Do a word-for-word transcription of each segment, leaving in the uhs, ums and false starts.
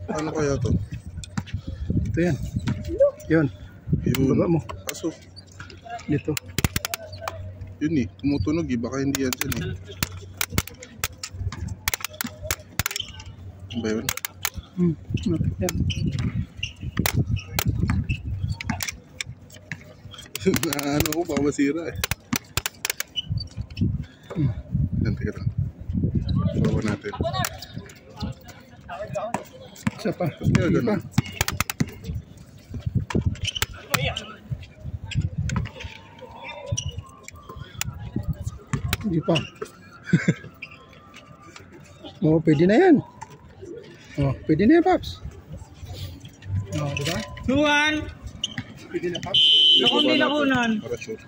Ano kaya to? Ito yan. Yun. Yun. Baba mo. Kaso, Dito. yun eh. Tumutunog eh. Baka hindi yan dyan eh. Ano ba yun? Hmm. Yan. Ano ko, baka masira eh. Hmm. Yan, teka lang. Bawa natin. Isa pa. Kaya Isa pa. ganun. Hindi pa. Oh, pwede na yan. Oh, pwede na yan, Paps. Oh, diba? Tuwan! Pwede na, Paps. Nakundi lakunan. Para sure.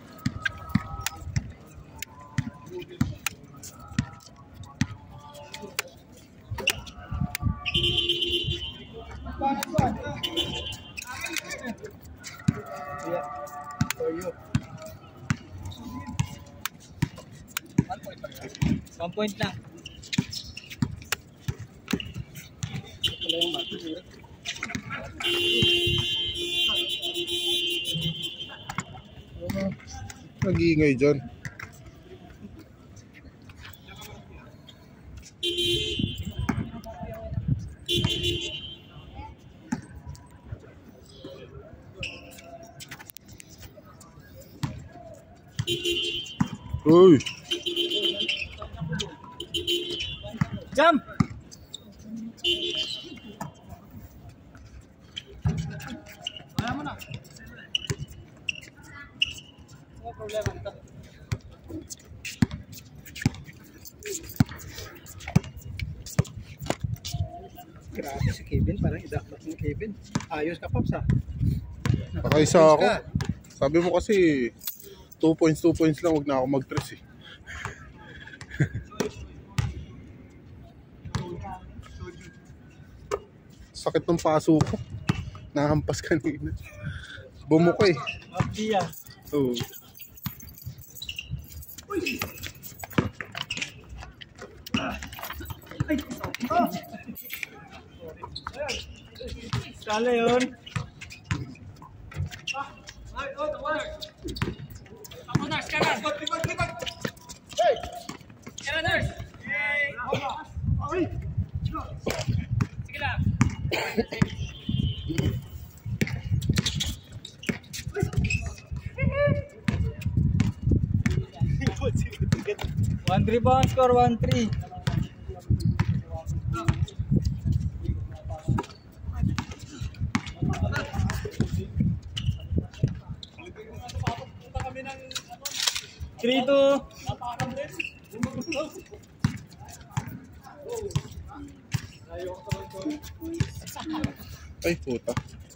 One point lang. Nag-iingay dyan. Uy! Jump! Wala mo na. No problema nito. Grabe si Kevin, parang idakdak ni Kevin. Ayos ka, Paps, ha? Nakaisa ako. Sabi mo kasi two points, two points lang. Huwag na ako mag-tres eh. Sakit ng paso ko. Nahampas kanina. Bumuko eh. Mabdiya. Oo. Sala yun. Ay, oh, the water. Ako nurse, kanan. Lipat, lipat. Hey! Kanan nurse. Yay! Ay! Sige lang. One three pound score, one three. Three two. Ay, puta.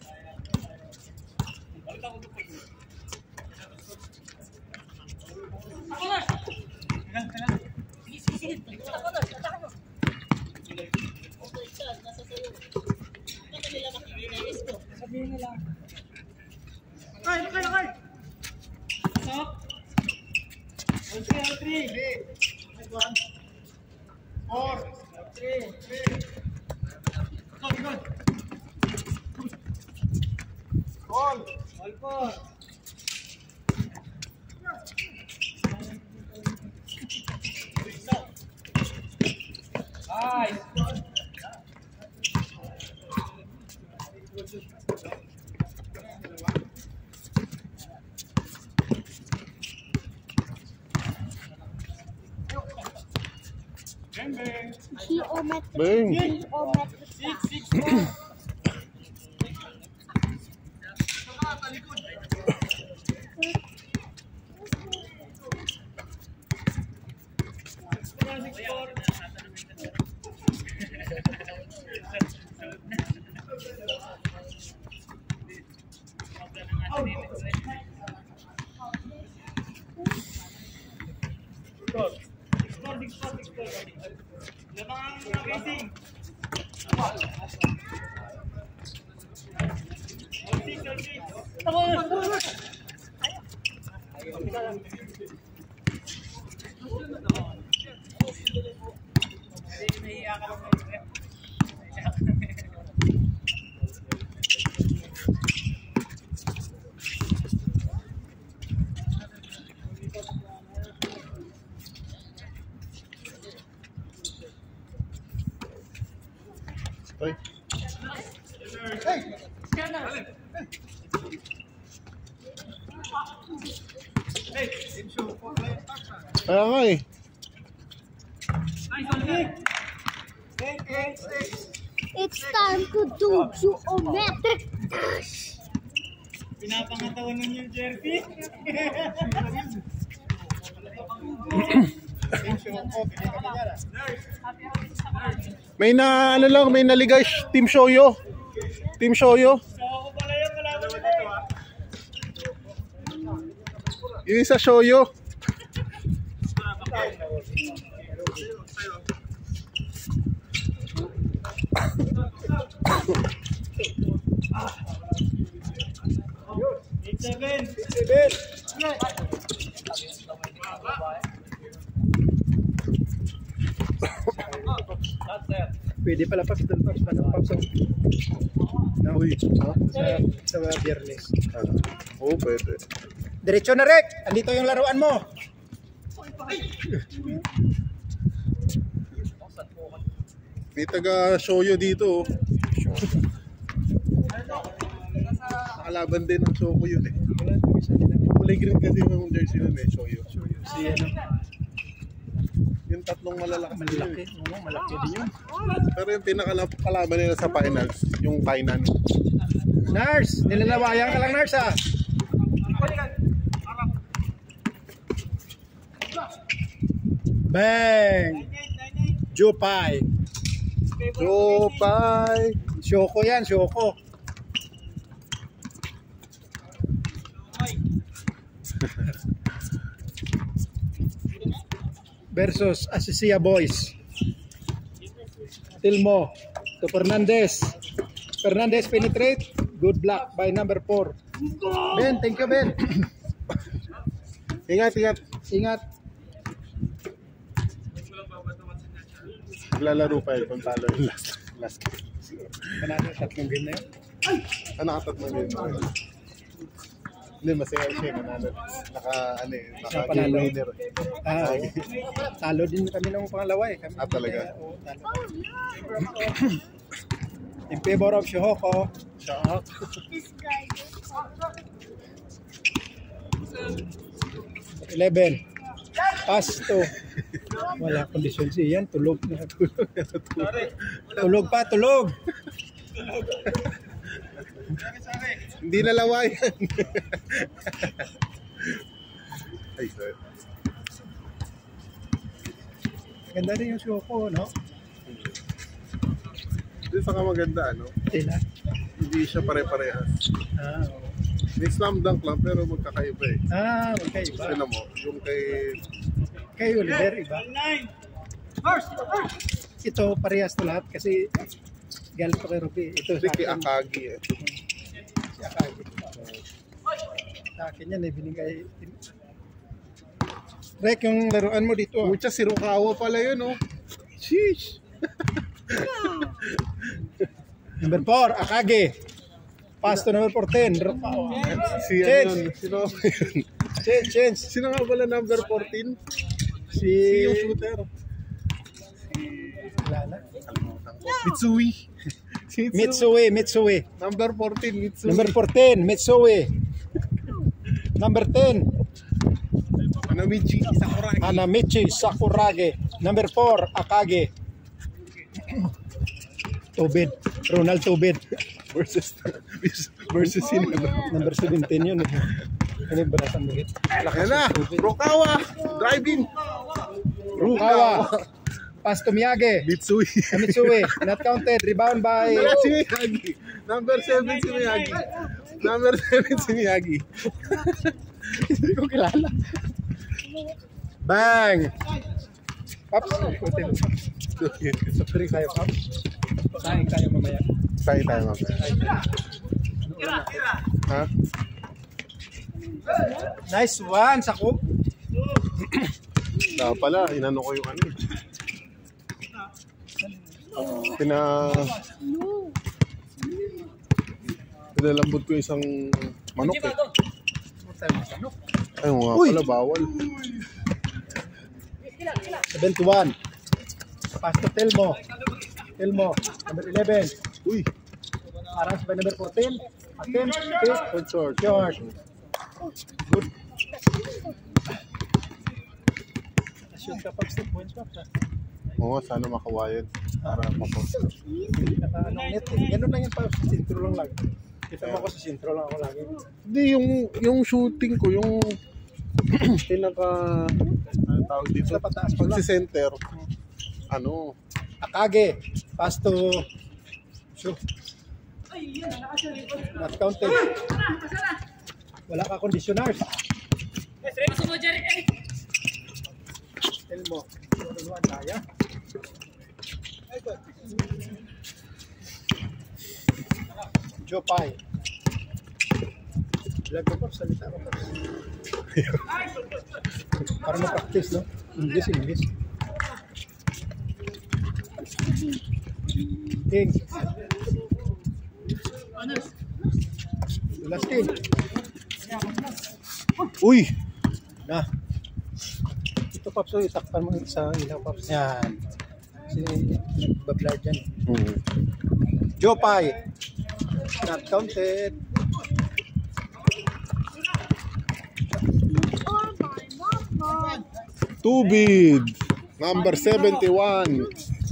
Sabihin nila. Ay, lakay, lakay. Stop. One three, one three. One. Four. Three. Three. Go, go. Ball. Ball four. Nice. Bang bang. Geometric. Bang! Geometric. Six, six, four. Ay. Kaya nga eh. It's time to do geometric dash. Pinapangatawan nun yung jersey. May na ano lang, may naligay Team Shoyo. Team Shoyo. So ako pala yung kalaban nila eh. Yung isa Shoyo. eight seven. Pwede pala Paps, doon Paps, paano Paps? No, Uy. sa, sa biyernes. Ano? Oo, pwede. Diretso na Rek, andito yung laruan mo. May taga Shoyo dito. oh. Nakalaban din ng Shoko yun eh. Kulay green kasi yung jersey nun eh, Shoyo. Si ano, Yung tatlong malalaki. malaki, oo, malaki din yun. Pero yung pinakalaban nila sa finals, yung Kainan. Nars, nilalawayan ka lang Nars ah. Bang! Jupay. Jopay! Shoko yan, Shoko. Versus Asisia Boys. Tilmo to Fernandez. Fernandez penetrate. Good block by number four. Ben, thank you Ben. Ingat, ingat. Ingat. Naglalaro pa yun kung talo yung last. last. Panalo tatlong game na yun. Ah, nakatatlo yun. Hindi, masaya siya. Manalo. Naka, ano eh, naka Siya game panalo. winner. Ah, oo. Talo din kami nung pangalawa eh. Kami Ah, talaga? Oo, talo. In favor of Shoko. Shock. This guy. eleven. Pass to. Wala kondisyon siya yan. Tulog na. Tulog na. Tulog pa, tulog. Hindi nalawayan. Ay, sir. Ganda rin yung Shoko, no? Hindi saka maganda, ano? Sila. Hindi siya pare-parehas. Ah, oo. May slam dunk lang, pero magkakaiba eh. Ah, okay. Iba. Sino mo? Yung kay... Kay Oliver, iba. Nine. First. Ito, parehas to lahat kasi galit ko kay Ruby. Ito Hindi sa kay akin. Akagi eh. Si Akagi. Sa akin yan, eh, binigay. Rek, yung laruan mo dito. ah. Mucha si Rukawa pala yun, oh. Sheesh! Number four, Akagi. Pass to number fourteen. Rukawa. Si Change. ano yun? Sino? Change, change. Sino nga pala number fourteen? Si... Si yung shooter. Wala na. Mitsui. Si Mitsui, Mitsui. Number fourteen, Mitsui. Number fourteen, Mitsui. Number ten, Hanamichi Sakuragi. Hanamichi Sakuragi. Number four, Akagi. Tubid. Ronald Tubid. Versus versus sino? Number seventeen yun. eh. Ano yung barasang bagit? Yan na. Rukawa. Driving. Rukawa. Pass to Miyagi. Mitsui. Mitsui. Not counted. Rebound by... Wala si Miyagi. Number seven si Miyagi. Number seven si Miyagi. Hindi ko kilala. Bang! Pops. Sa tayo, Pops. Sahin tayo mamaya. Tayo tayo mamaya. Ha? Nice one, Sakop. Dapat pala, inano ko yung ano. Pina... Pinalambot ko isang manok eh. Ay, nga Uy! pala, bawal. seventy-one. Pass to Telmo. Elmo, number eleven. Uy, Arras by number fourteen. Attempt, hit, good short. short. Good. Shoot ka pa, step points pa. Oo, sana makawayan. Para mako. Naka, ano, net, eh. Ganun lang yan pa, sa sintro lang lang. Kita mo ako sa sintro lang ako lagi. Hindi, yung, yung shooting ko, yung pinaka, ano tawag dito? Sa pataas pa lang. Pagsi-center, ano, Akage, pass to shoot. Not counted. Wala ka conditioners. Elmo, turuan kaya. Jopay. Vlog ko po, salita ko po. Para ma-practice, no? English, English. King. Last king. uy, Na. Ito, Paps, oh, itakpan mo sa ilaw, Paps. Yan. Si Bablar dyan. hmm. Jopay. Not counted. Oh my mama. Tubig, number seventy-one.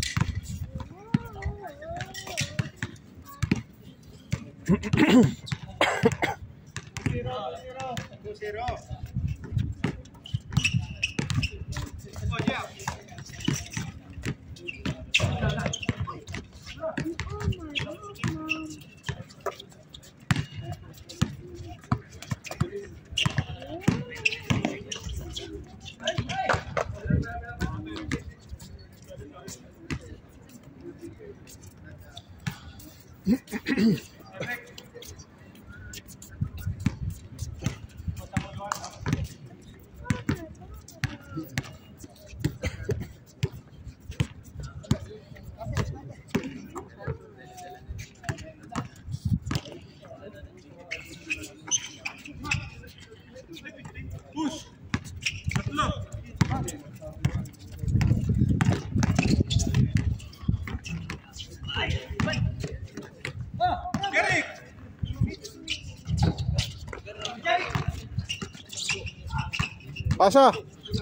Pasha.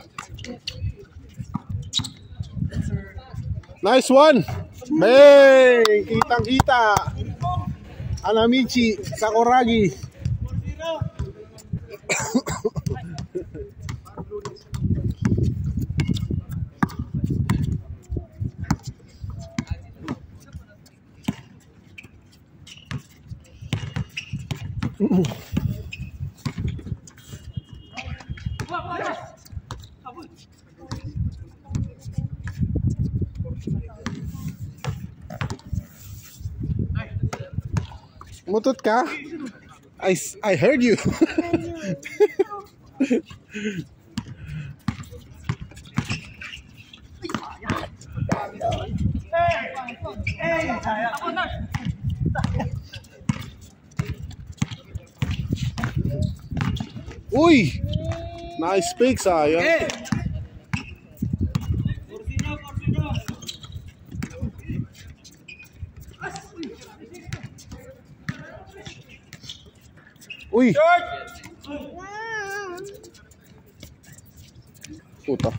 Nice one. Bang! Kitang-kita. Anamichi Sakuragi. Mutot ka? I, I heard you. Uy! Nice pick, sayang. Uy! Puta.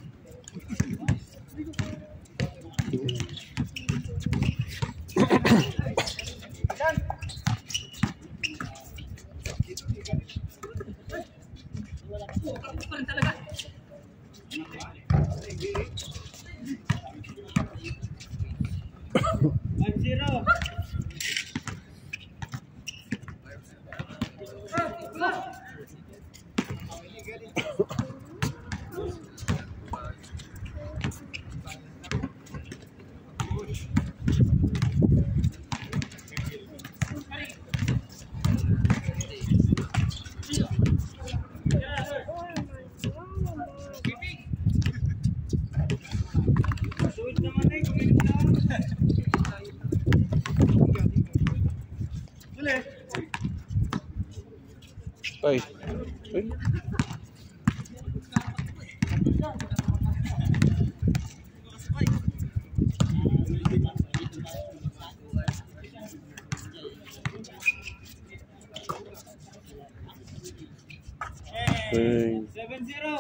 Ay. Ay. Dang. seven zero.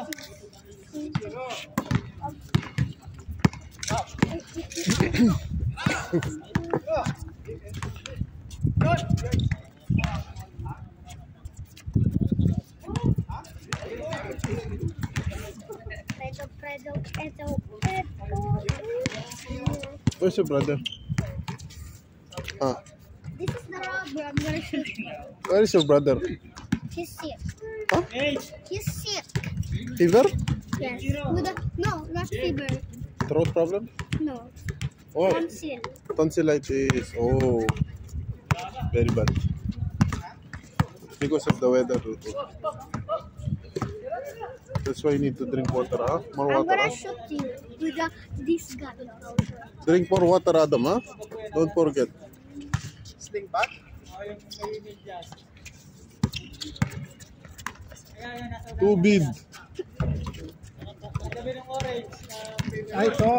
Predo, predo, predo, predo. Where's your brother? Ah, This is the rubber. I'm gonna shoot you. where is your brother? He's sick. Age. He's sick. Fever? Yes. With a, no, not fever. Throat problem? No. Oh, Tonsil. tonsillitis. Oh, very bad. Because of the weather. That's why you need to drink water, huh? More I'm water, gonna huh? shoot you with a, this gun. Drink more water, Adam, huh? Don't forget. Sling back. Tubig. Tabi ng orange. Ay, ito.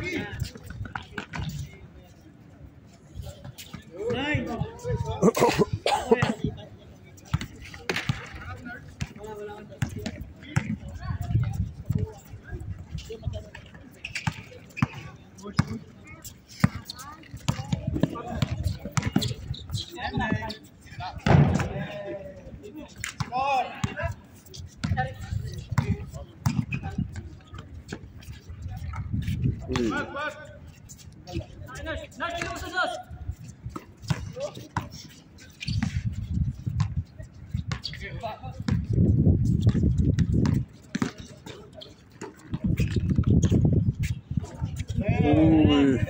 Nine. Uy. Uy.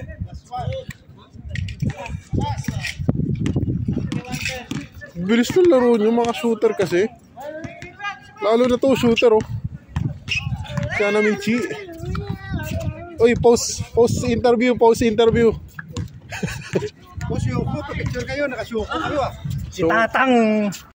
Bilis ng laro nyo, mga shooter kasi. Lalo na to, shooter, oh. Kaya namin chi. Uy, post, post interview, post interview. Boss, yung picture kayo, nakasuko kayo ah. So, Tatang